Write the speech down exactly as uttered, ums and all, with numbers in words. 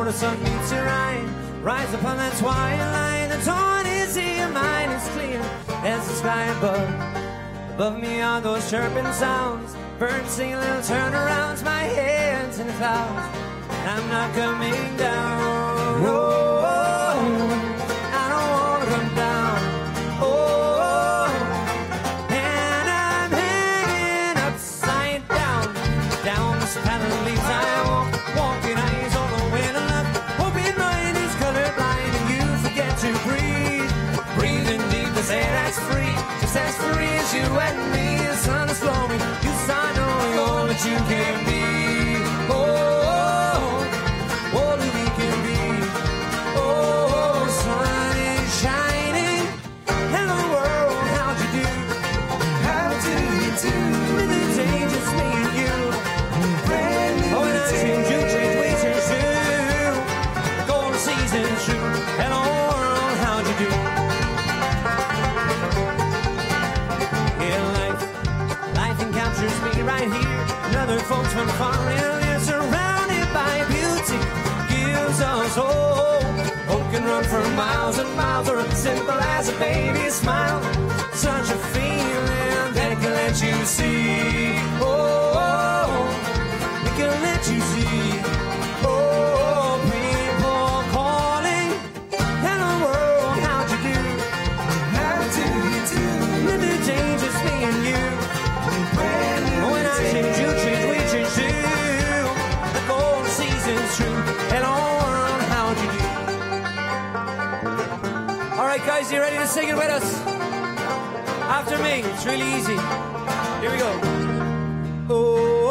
the sun meets your eye. Rise upon that twilight. The dawn is here, your mind is clear as the sky above. Above me are those chirping sounds. Birds sing little turnarounds. My head's in the clouds. I'm not coming down. Oh, I don't wanna come down. Oh, and I'm hanging upside down. Down this path of leaves I walk, walking eyes on the way to love. Hoping mind is colorblind and you forget to breathe. Breathing deep to say that's free, just as free as you and me. The sun is glowing, you start knowing all that you can be. Oh. Folks from far and surrounded by beauty gives us hope. Hope can run for miles and miles, or as simple as a baby's smile. Such a feeling that can let you see. Oh, it can let you see. Oh, people calling. Hello world, how'd you do? How do you do? Living change, just me and you. When I change, you change. True. Hello world, how'd you do? Alright guys, you ready to sing it with us? After me, it's really easy. Here we go. Oh.